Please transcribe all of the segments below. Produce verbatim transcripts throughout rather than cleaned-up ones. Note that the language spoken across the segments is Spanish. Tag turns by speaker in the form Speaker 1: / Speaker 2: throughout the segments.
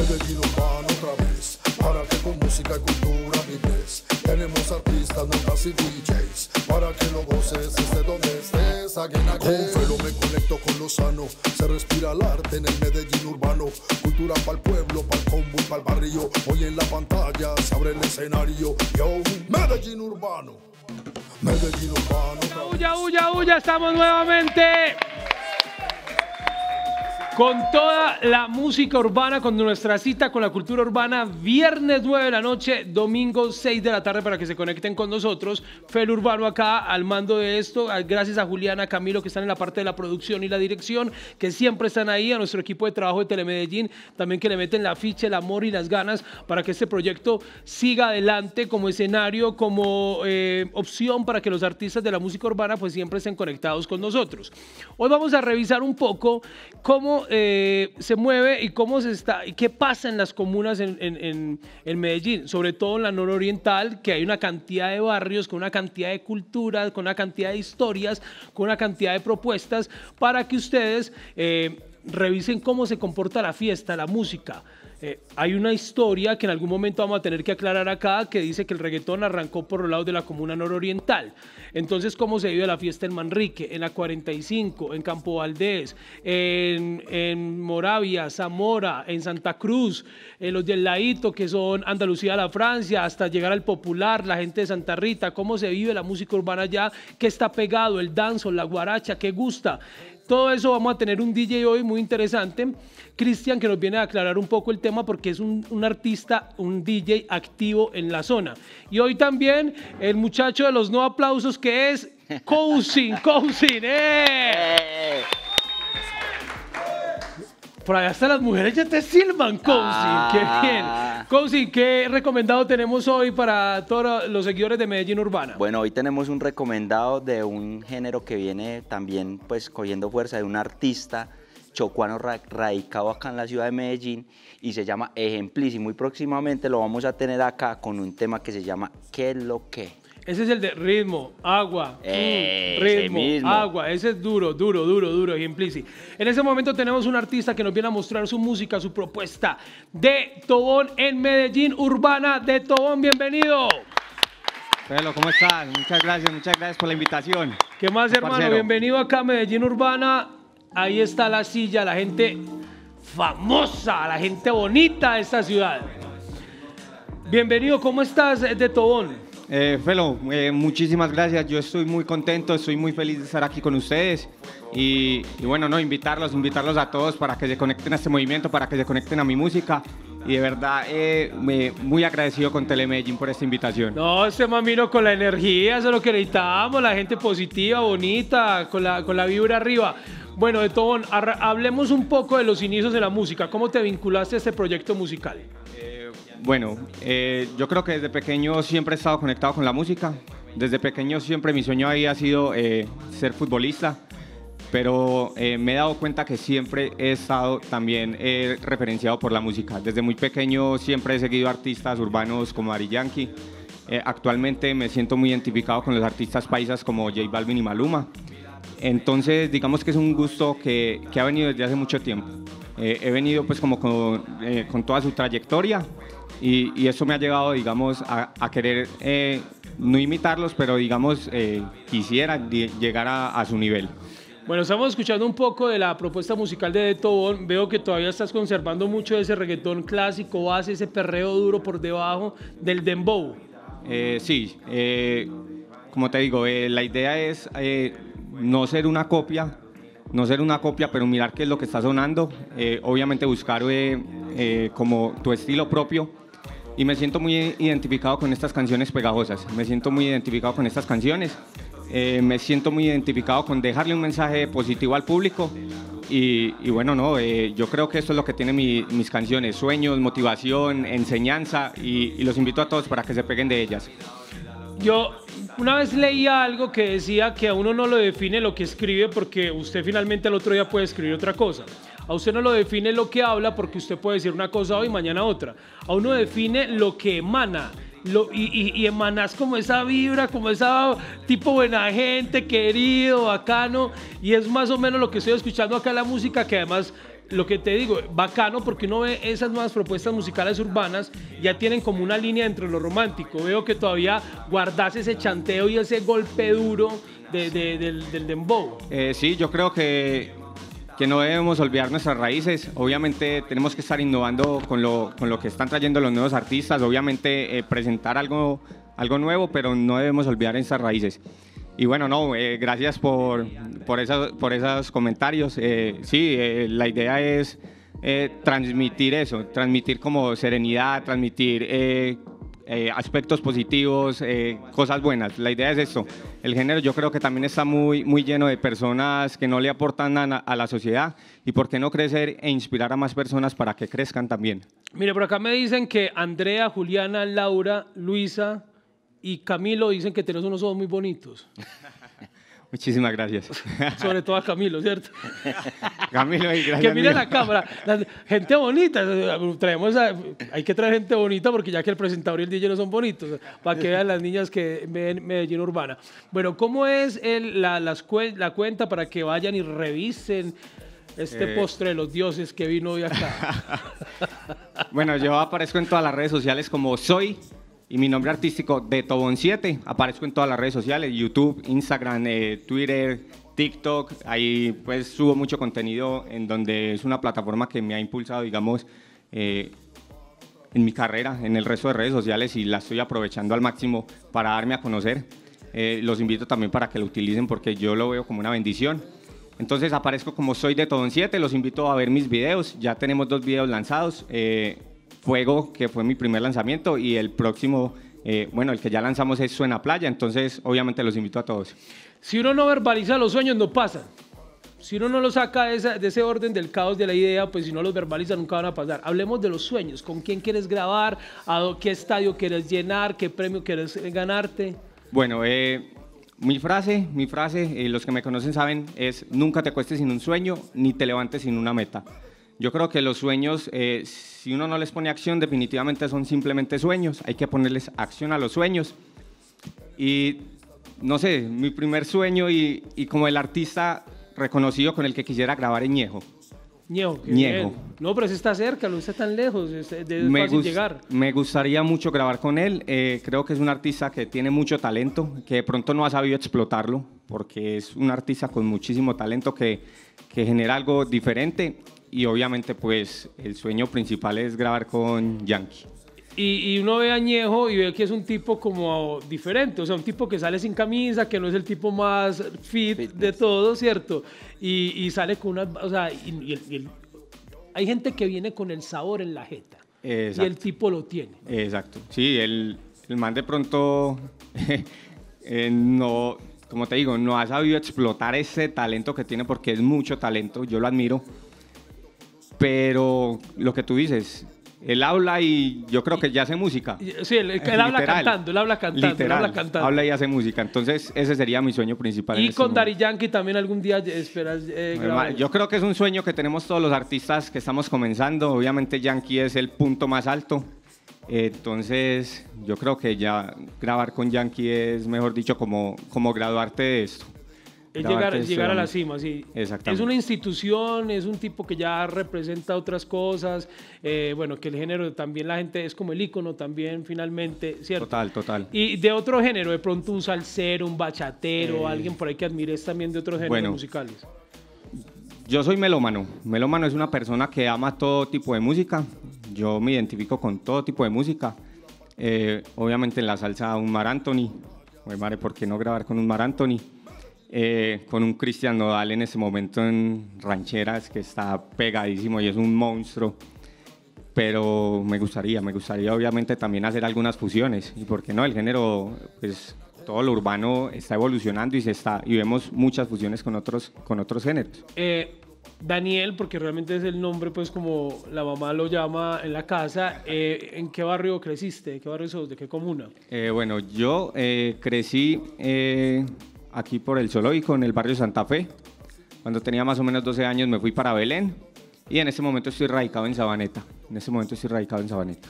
Speaker 1: Medellín urbano otra vez, para que con música y cultura vives. Tenemos artistas, notas y D Js, para que lo goces desde donde estés. Again, again. Con Felo me conecto con lo sano, se respira el arte en el Medellín urbano. Cultura pa'l pueblo, pa'l combo y pa'l barrio. Hoy en la pantalla se abre el escenario. Yo, Medellín urbano, Medellín urbano.
Speaker 2: ¡Uya, uya, uya! Estamos nuevamente con toda la música urbana, con nuestra cita con la cultura urbana, viernes nueve de la noche, domingo seis de la tarde, para que se conecten con nosotros. Felo Urbano acá al mando de esto, gracias a Juliana, Camilo, que están en la parte de la producción y la dirección, que siempre están ahí, a nuestro equipo de trabajo de Telemedellín, también que le meten la ficha, el amor y las ganas para que este proyecto siga adelante como escenario, como eh, opción para que los artistas de la música urbana pues siempre estén conectados con nosotros. Hoy vamos a revisar un poco cómo Eh, se mueve y cómo se está y qué pasa en las comunas en, en, en, en Medellín, sobre todo en la nororiental, que hay una cantidad de barrios con una cantidad de culturas, con una cantidad de historias, con una cantidad de propuestas para que ustedes eh, revisen cómo se comporta la fiesta, la música. Eh, hay una historia que en algún momento vamos a tener que aclarar acá, que dice que el reggaetón arrancó por los lados de la comuna nororiental. Entonces, ¿cómo se vive la fiesta en Manrique, en la cuarenta y cinco, en Campo Valdés, en, en Moravia, Zamora, en Santa Cruz, en los del Ladito, que son Andalucía, la Francia, hasta llegar al Popular, la gente de Santa Rita? ¿Cómo se vive la música urbana allá? ¿Qué está pegado? El dancehall, la guaracha, ¿qué gusta? Todo eso vamos a tener un D J hoy muy interesante, Cristian, que nos viene a aclarar un poco el tema porque es un, un artista, un D J activo en la zona. Y hoy también el muchacho de los no aplausos, que es Cousin, Cousin, ¡eh! Por allá hasta las mujeres ya te silban, Cousin, ah. Qué bien. Cousin, ¿qué recomendado tenemos hoy para todos los seguidores de Medellín Urbana?
Speaker 3: Bueno, hoy tenemos un recomendado de un género que viene también pues cogiendo fuerza, de un artista chocuano ra radicado acá en la ciudad de Medellín y se llama Ejempliz, y muy próximamente lo vamos a tener acá con un tema que se llama ¿Qué es lo que?
Speaker 2: Ese es el de ritmo, agua,
Speaker 3: eh,
Speaker 2: mm, ritmo, agua, ese es duro, duro, duro, duro, Ejempliz. En ese momento tenemos un artista que nos viene a mostrar su música, su propuesta, de Tobón en Medellín Urbana. De Tobón, bienvenido.
Speaker 4: Felo, ¿cómo estás? Muchas gracias, muchas gracias por la invitación.
Speaker 2: ¿Qué más, hermano? Parcero. Bienvenido acá a Medellín Urbana. Ahí está la silla, la gente famosa, la gente bonita de esta ciudad. Bienvenido, ¿cómo estás, de Tobón?
Speaker 4: Eh, Felo, eh, muchísimas gracias. Yo estoy muy contento, estoy muy feliz de estar aquí con ustedes y, y bueno, no, invitarlos, invitarlos a todos para que se conecten a este movimiento, para que se conecten a mi música. Y de verdad, eh, me, muy agradecido con Telemedellín por esta invitación.
Speaker 2: No, este mamino con la energía, eso es lo que necesitamos, la gente positiva, bonita, con la, con la vibra arriba. Bueno, de Tobón, hablemos un poco de los inicios de la música. ¿Cómo te vinculaste a este proyecto musical?
Speaker 4: Eh, bueno, eh, yo creo que desde pequeño siempre he estado conectado con la música. Desde pequeño siempre mi sueño había sido eh, ser futbolista, pero eh, me he dado cuenta que siempre he estado también eh, referenciado por la música. Desde muy pequeño siempre he seguido artistas urbanos como Daddy Yankee. Eh, actualmente me siento muy identificado con los artistas paisas como J Balvin y Maluma. Entonces, digamos que es un gusto que, que ha venido desde hace mucho tiempo. Eh, he venido pues como con, eh, con toda su trayectoria y, y eso me ha llevado, digamos, a, a querer eh, no imitarlos, pero digamos, eh, quisiera llegar a, a su nivel.
Speaker 2: Bueno, estamos escuchando un poco de la propuesta musical de De Tobón. Veo que todavía estás conservando mucho de ese reggaetón clásico, base, ese perreo duro por debajo del dembow.
Speaker 4: Eh, sí, eh, como te digo, eh, la idea es eh, no ser una copia, no ser una copia, pero mirar qué es lo que está sonando, eh, obviamente buscar eh, eh, como tu estilo propio, y me siento muy identificado con estas canciones pegajosas, me siento muy identificado con estas canciones, eh, me siento muy identificado con dejarle un mensaje positivo al público, y, y bueno, no, eh, yo creo que esto es lo que tienen mi, mis canciones, sueños, motivación, enseñanza, y, y los invito a todos para que se peguen de ellas.
Speaker 2: Yo una vez leía algo que decía que a uno no lo define lo que escribe, porque usted finalmente el otro día puede escribir otra cosa. A usted no lo define lo que habla, porque usted puede decir una cosa hoy y mañana otra. A uno define lo que emana. Lo, y, y, y emanas como esa vibra, como esa tipo buena gente, querido, bacano, y es más o menos lo que estoy escuchando acá en la música, que además lo que te digo, bacano porque uno ve esas nuevas propuestas musicales urbanas, ya tienen como una línea entre lo romántico. Veo que todavía guardas ese chanteo y ese golpe duro de, de, del, del dembow.
Speaker 4: Eh, sí, yo creo que, que no debemos olvidar nuestras raíces. Obviamente tenemos que estar innovando con lo, con lo que están trayendo los nuevos artistas. Obviamente eh, presentar algo, algo nuevo, pero no debemos olvidar esas raíces. Y bueno, no, eh, gracias por, por, esa, por esos comentarios. Eh, sí, eh, la idea es eh, transmitir eso, transmitir como serenidad, transmitir eh, eh, aspectos positivos, eh, cosas buenas. La idea es esto. El género yo creo que también está muy, muy lleno de personas que no le aportan nada a la sociedad, y por qué no crecer e inspirar a más personas para que crezcan también.
Speaker 2: Mire, por acá me dicen que Andrea, Juliana, Laura, Luisa y Camilo dicen que tenés unos ojos muy bonitos.
Speaker 4: Muchísimas gracias.
Speaker 2: Sobre todo a Camilo, ¿cierto?
Speaker 4: Camilo, y gracias.
Speaker 2: Que mire la cámara. La, gente bonita. Traemos a, hay que traer gente bonita porque ya que el presentador y el D J no son bonitos. Para que vean las niñas que ven Medellín Urbana. Bueno, ¿cómo es el, la, las, la cuenta para que vayan y revisen este eh, postre de los dioses que vino hoy acá?
Speaker 4: Bueno, yo aparezco en todas las redes sociales como soy. Y mi nombre artístico de Tobón siete, aparezco en todas las redes sociales, YouTube, Instagram, eh, Twitter, TikTok. Ahí pues subo mucho contenido, en donde es una plataforma que me ha impulsado, digamos, eh, en mi carrera, en el resto de redes sociales, y la estoy aprovechando al máximo para darme a conocer. Eh, los invito también para que lo utilicen porque yo lo veo como una bendición. Entonces aparezco como soy de Tobón siete, los invito a ver mis videos, ya tenemos dos videos lanzados. Eh, Fuego, que fue mi primer lanzamiento, y el próximo, eh, bueno, el que ya lanzamos es Suena Playa, entonces obviamente los invito a todos.
Speaker 2: Si uno no verbaliza los sueños, no pasan. Si uno no los saca de, esa, de ese orden del caos de la idea, pues si no los verbaliza nunca van a pasar. Hablemos de los sueños, ¿con quién quieres grabar? ¿A qué estadio quieres llenar? ¿Qué premio quieres ganarte?
Speaker 4: Bueno, eh, mi frase, mi frase, eh, los que me conocen saben, es nunca te acuestes sin un sueño, ni te levantes sin una meta. Yo creo que los sueños, eh, si uno no les pone acción, definitivamente son simplemente sueños. Hay que ponerles acción a los sueños. Y, no sé, mi primer sueño y, y como el artista reconocido con el que quisiera grabar es Ñejo.
Speaker 2: Ñejo, qué
Speaker 4: Ñejo.
Speaker 2: bien. No, pero ese está cerca, no está tan lejos, es, es
Speaker 4: me
Speaker 2: fácil llegar.
Speaker 4: Me gustaría mucho grabar con él. Eh, creo que es un artista que tiene mucho talento, que de pronto no ha sabido explotarlo, porque es un artista con muchísimo talento que, que genera algo diferente. Y obviamente pues el sueño principal es grabar con Yankee.
Speaker 2: Y, y uno ve a Ñejo y ve que es un tipo como diferente, o sea, un tipo que sale sin camisa, que no es el tipo más fit Fitness. de todo, ¿cierto? Y, y sale con una, o sea, y, y el, y el, hay gente que viene con el sabor en la jeta. Exacto. Y el tipo lo tiene.
Speaker 4: Exacto, sí, el, el man de pronto eh, no, como te digo, no ha sabido explotar ese talento que tiene, porque es mucho talento, yo lo admiro. Pero lo que tú dices, él habla y yo creo que ya hace música.
Speaker 2: Sí, él, él habla cantando, él habla cantando,
Speaker 4: literal,
Speaker 2: él habla cantando.
Speaker 4: Habla y hace música, entonces ese sería mi sueño principal.
Speaker 2: Y
Speaker 4: en
Speaker 2: con
Speaker 4: este
Speaker 2: Daddy Yankee también algún día esperas eh, grabar.
Speaker 4: Yo creo que es un sueño que tenemos todos los artistas que estamos comenzando. Obviamente Yankee es el punto más alto. Entonces yo creo que ya grabar con Yankee es, mejor dicho, como, como graduarte de esto.
Speaker 2: Es llegar, llegar a la cima, sí.
Speaker 4: Exactamente.
Speaker 2: Es una institución, es un tipo que ya representa otras cosas, eh, bueno, que el género también, la gente es como el ícono también, finalmente, ¿cierto?
Speaker 4: Total, total.
Speaker 2: Y de otro género, de pronto un salsero, un bachatero, eh, alguien por ahí que admires también de otros géneros bueno, musicales.
Speaker 4: Yo soy melómano. Melómano es una persona que ama todo tipo de música. Yo me identifico con todo tipo de música. Eh, obviamente en la salsa un Mar Anthony. Oye, madre, ¿por qué no grabar con un Mar Anthony? Eh, con un Cristian Nodal en ese momento en rancheras, que está pegadísimo y es un monstruo. Pero me gustaría, me gustaría obviamente también hacer algunas fusiones. Y por qué no, el género, pues todo lo urbano está evolucionando y, se está, y vemos muchas fusiones con otros, con otros géneros.
Speaker 2: Eh, Daniel, porque realmente es el nombre, pues como la mamá lo llama en la casa, eh, ¿en qué barrio creciste? ¿De qué barrio sos? ¿De qué comuna?
Speaker 4: Eh, bueno, yo eh, crecí eh, aquí por el Zoológico, en el barrio Santa Fe. Cuando tenía más o menos doce años me fui para Belén y en este momento estoy radicado en Sabaneta. En este momento estoy radicado en Sabaneta.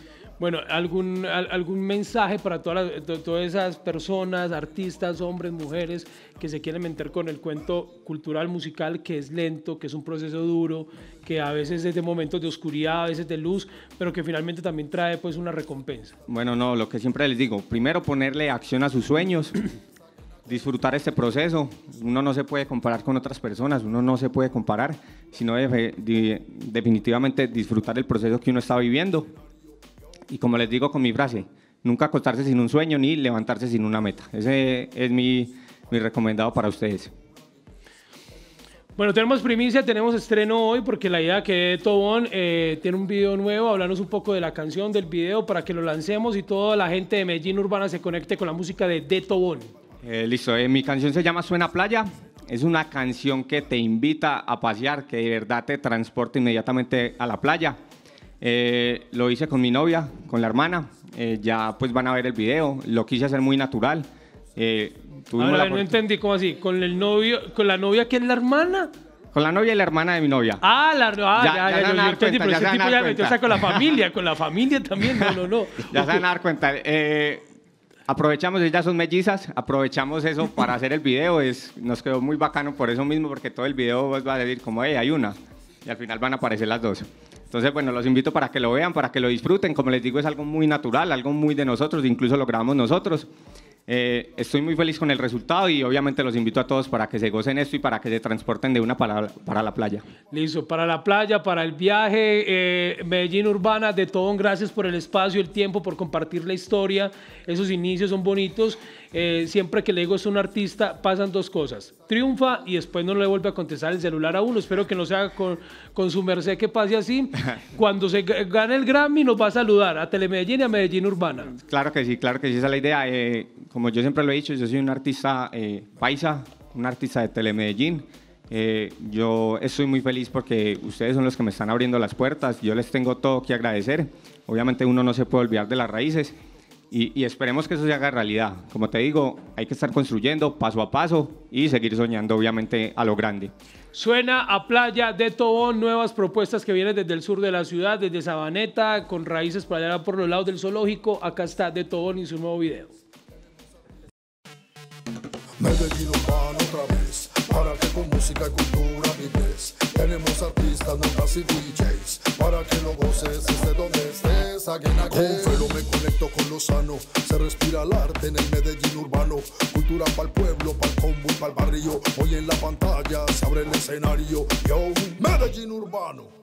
Speaker 2: Bueno, ¿algún, al, algún mensaje para todas, las, to, todas esas personas, artistas, hombres, mujeres, que se quieren meter con el cuento cultural, musical, que es lento, que es un proceso duro, que a veces es de momentos de oscuridad, a veces de luz, pero que finalmente también trae pues una recompensa?
Speaker 4: Bueno, no, lo que siempre les digo, primero ponerle acción a sus sueños, disfrutar este proceso. Uno no se puede comparar con otras personas, uno no se puede comparar, sino de, de, definitivamente disfrutar el proceso que uno está viviendo. Y como les digo con mi frase, nunca acostarse sin un sueño ni levantarse sin una meta. Ese es mi, mi recomendado para ustedes.
Speaker 2: Bueno, tenemos primicia, tenemos estreno hoy porque la idea que Tobón eh, tiene un video nuevo, hablarnos un poco de la canción, del video, para que lo lancemos y toda la gente de Medellín Urbana se conecte con la música de De Tobón.
Speaker 4: Eh, listo, eh, mi canción se llama Suena Playa. Es una canción que te invita a pasear, que de verdad te transporta inmediatamente a la playa. Eh, lo hice con mi novia, con la hermana, eh, ya pues van a ver el video, lo quise hacer muy natural. Eh,
Speaker 2: Ahora, la... no entendí, ¿cómo así? ¿Con el novio, con la novia que es la hermana?
Speaker 4: Con la novia y la hermana de mi novia.
Speaker 2: Ah, la, ah ya, ya, ya, ya, yo entendí,
Speaker 4: cuenta,
Speaker 2: pero ese tipo ya metió, o sea, con la familia, con la familia también, no, no, no.
Speaker 4: Ya se van a dar cuenta. Eh, aprovechamos, ellas son mellizas, aprovechamos eso para hacer el video, es, nos quedó muy bacano por eso mismo, porque todo el video pues, va a decir como, hey, hay una, y al final van a aparecer las dos. Entonces, bueno, los invito para que lo vean, para que lo disfruten. Como les digo, es algo muy natural, algo muy de nosotros, incluso lo grabamos nosotros. Eh, estoy muy feliz con el resultado y obviamente los invito a todos para que se gocen esto y para que se transporten de una para, para la playa.
Speaker 2: Listo, para la playa, para el viaje, eh, Medellín Urbana, De Tobón, gracias por el espacio, el tiempo, por compartir la historia. Esos inicios son bonitos. Eh, siempre que le digo es un artista, pasan dos cosas. Triunfa y después no le vuelve a contestar el celular a uno. Espero que no sea con, con su merced que pase así. Cuando se gane el Grammy nos va a saludar a Telemedellín y a Medellín Urbana.
Speaker 4: Claro que sí, claro que sí, esa es la idea. Eh, como yo siempre lo he dicho, yo soy un artista eh, paisa, un artista de Telemedellín. Eh, yo estoy muy feliz porque ustedes son los que me están abriendo las puertas. Yo les tengo todo que agradecer. Obviamente uno no se puede olvidar de las raíces. Y, y esperemos que eso se haga realidad. Como te digo, hay que estar construyendo paso a paso y seguir soñando, obviamente, a lo grande.
Speaker 2: Suena a Playa, De Tobón, nuevas propuestas que vienen desde el sur de la ciudad, desde Sabaneta, con raíces por allá por los lados del zoológico. Acá está De Tobón y su nuevo video.
Speaker 1: Medellín Urbana otra vez, para que con música y cultura vives. Tenemos artistas, notas y D Js, para que lo goces desde donde estés. Again, again. Con Felo me conecto con lo sano, se respira el arte en el Medellín Urbano. Cultura para el pueblo, para el combo y para el barrio. Hoy en la pantalla se abre el escenario. Yo, Medellín Urbano.